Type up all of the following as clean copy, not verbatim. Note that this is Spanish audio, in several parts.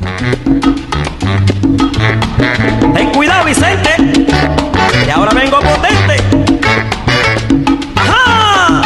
Ten cuidado, Vicente, y ahora vengo potente. ¡Ajá!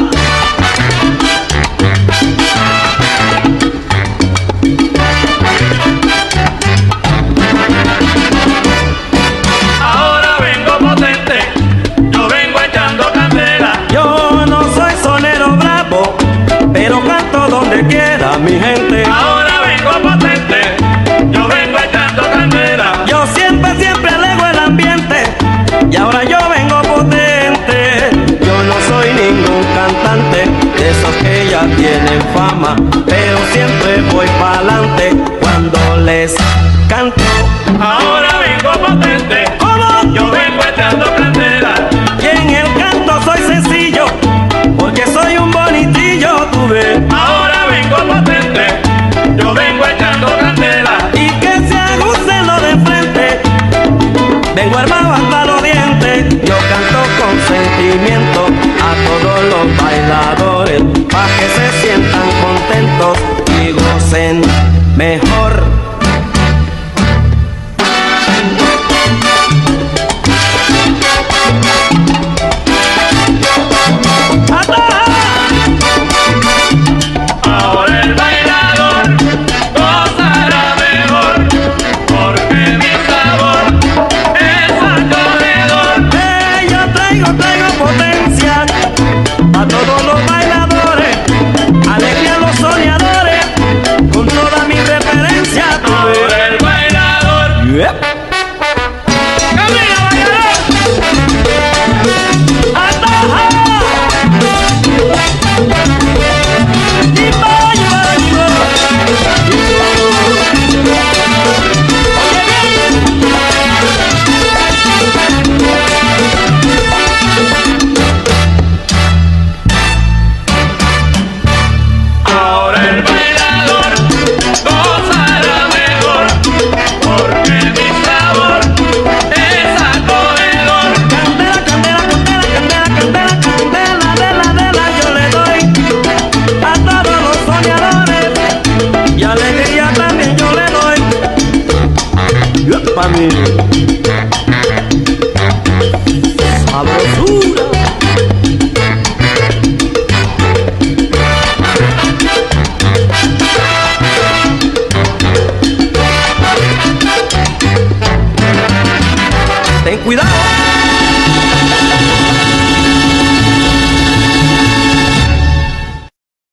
Ahora vengo potente, yo vengo echando candela. Yo no soy sonero bravo, pero canto donde quiera, mi gente. Ahora vengo potente, yo vengo echando candela. Yo siempre alego el ambiente, y ahora yo vengo potente. Yo no soy ningún cantante de esos que ya tienen fama, pero siempre voy pa'lante cuando les canto. Ahora vengo potente, ¿Cómo? yo vengo echando candela. Y en el canto soy sencillo, porque soy un bonitillo, tú ves. Ahora vengo potente, yo vengo echando candela. Y que se aguce lo de frente, vengo armado hasta los dientes. Yo canto con sentimiento a todos los bailadores, pa' que se sientan contentos y gocen mejor. Ahora el bailador gozará mejor, porque mi sabor es acogedor. Yo traigo potencia a todos los bailadores, alegría a los soñadores, con toda mi referencia. Tú ves. Ahora el bailador. Yep. ¡Camina, bailador! ¡Ataja! Y Ahora el bailador gozará mejor, porque mi sabor es acogedor. candela, yo le doy a todos los soñadores, y alegría también yo le doy. Yep, pa' mí.